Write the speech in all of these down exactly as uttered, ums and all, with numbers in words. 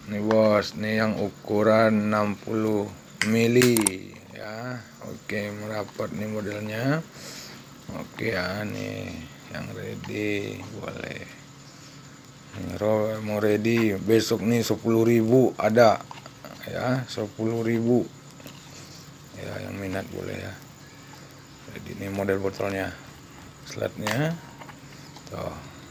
Nih bos, nih yang ukuran enam puluh mili ya. Oke, merapat nih modelnya. Oke ya, nih yang ready boleh. Nih, mau ready besok nih sepuluh ribu ada ya, sepuluh ribu ya, yang minat boleh ya. Jadi ini model botolnya, slotnya tuh.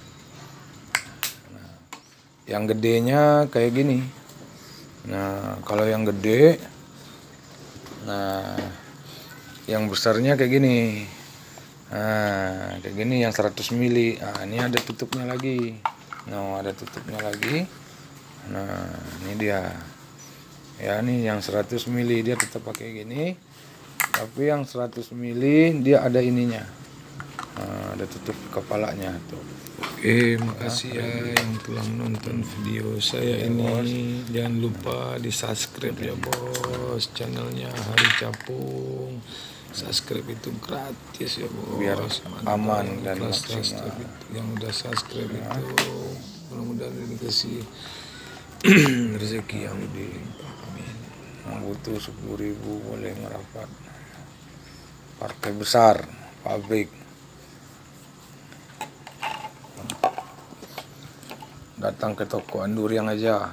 Nah, yang gedenya kayak gini. Nah, kalau yang gede, nah yang besarnya kayak gini. Nah, kayak gini yang seratus mili. Nah, ini ada tutupnya lagi. Nah, ada tutupnya lagi. Nah, ini dia. Ya, ini yang seratus mili dia tetap pakai gini. Tapi yang seratus mili dia ada ininya. Nah, ada tutup kepalanya tuh. Oke, makasih ya, ya yang telah menonton video saya ya, ini. Bos. Jangan lupa di subscribe ya bos, channelnya Hari Capung. Subscribe itu gratis ya bos. Biar aman dan maksimal. Yang udah subscribe ya. Itu mudah-mudahan dikasih rezeki yang di yang butuh sepuluh ribu boleh merapat. Partai besar, pabrik. Datang ke toko Anduriang aja.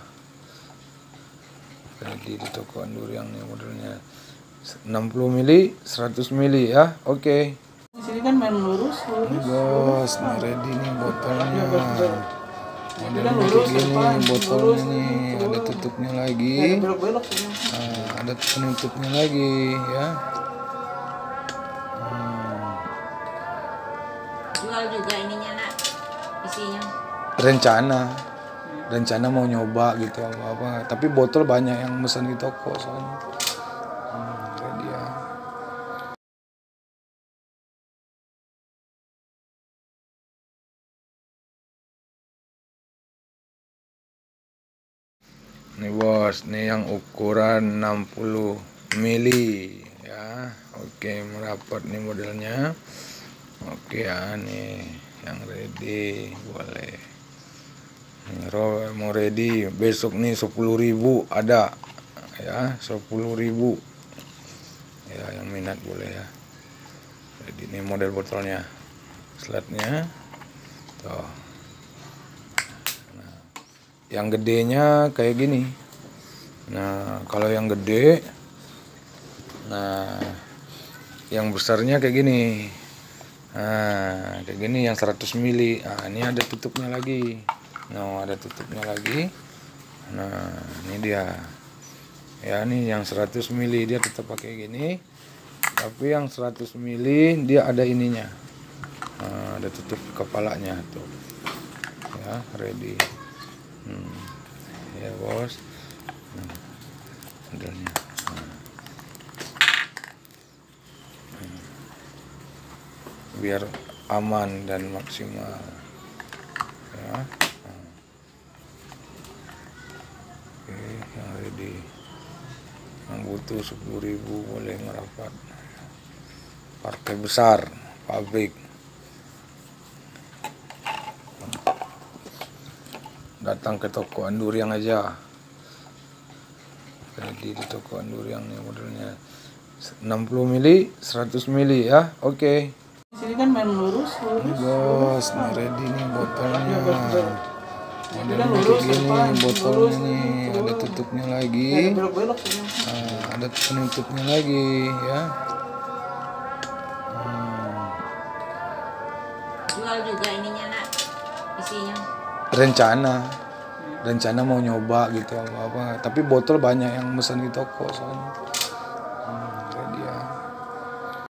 Jadi di toko Anduriang nih modelnya enam puluh mili, seratus mili ya. Oke. Okay. Di sini kan main lurus, lurus. Ini bos, nih ready nih botolnya. Modelnya kayak gini, botolnya nih ada tutupnya lagi. Nah, ada penutupnya lagi ya. Jual juga ininya nak, isinya. Rencana, rencana mau nyoba gitu apa-apa. Tapi botol banyak yang pesan di toko soalnya. Hmm, ready ya. Nih bos, nih yang ukuran enam puluh mili ya. Oke, merapat nih modelnya. Oke ya, nih yang ready boleh. Nih, mau ready besok nih sepuluh ribu ada ya, sepuluh ribu ya, yang minat boleh ya. Jadi ini model botolnya, slotnya tuh. Nah, yang gedenya kayak gini. Nah, kalau yang gede, nah yang besarnya kayak gini. Nah, kayak gini yang seratus mili. Nah, ini ada tutupnya lagi. Nah, ada tutupnya lagi. Nah, ini dia. Ya, ini yang seratus mili dia tetap pakai gini. Tapi yang seratus mili dia ada ininya. Nah, ada tutup kepalanya tuh. Ya, ready. Hmm. Ya, bos. Nah, modelnya. Nah. Biar aman dan maksimal ya. Nah. Oke, yang ready yang butuh sepuluh ribu boleh merapat. Partai besar, pabrik. Datang ke toko Anduriang aja. Jadi di toko Anduriang nih modelnya enam puluh mili, seratus mili ya. Oke. Okay. Di sini kan main lurus, lurus. Ini bos, nih ready nih botolnya. Modelnya kayak gini, botolnya nih ada tutupnya lagi. Nah, ada penutupnya lagi ya. Hmm. Jual juga ininya nak, isinya. Rencana, rencana mau nyoba gitu apa-apa. Tapi botol banyak yang pesan di toko soalnya.